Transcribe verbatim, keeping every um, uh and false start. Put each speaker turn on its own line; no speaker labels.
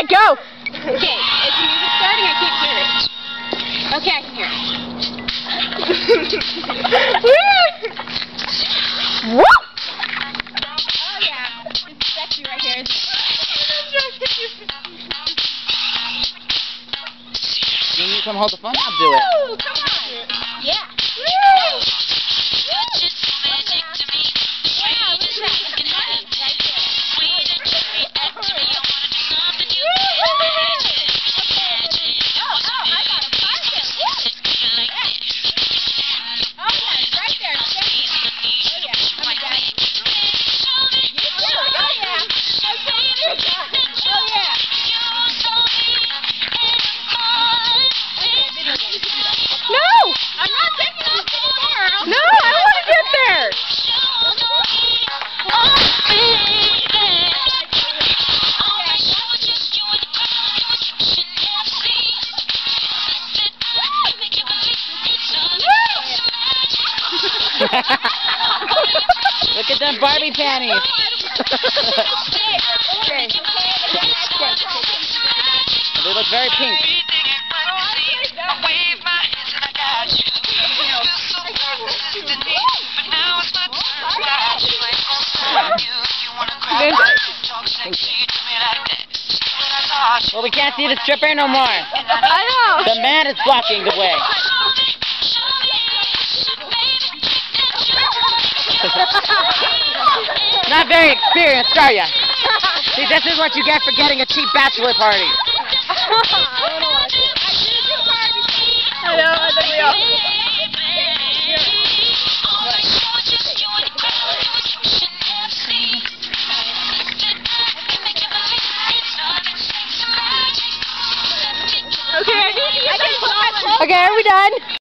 go!
Okay, is the music starting? I can't hear it. Okay, I can hear it.
Woo!
Oh yeah, it's sexy right here.
Can you come hold the phone? I'll do it.
Woo! Come on! Yeah.
Woo! Look at them Barbie panties. They look very pink. Well, we can't see the stripper no more.
I know.
The man is blocking the way. Not very experienced, are ya? See, this is what you get for getting a cheap bachelor party.
I know, I think we all. Okay, I need to get my
Okay, are we done?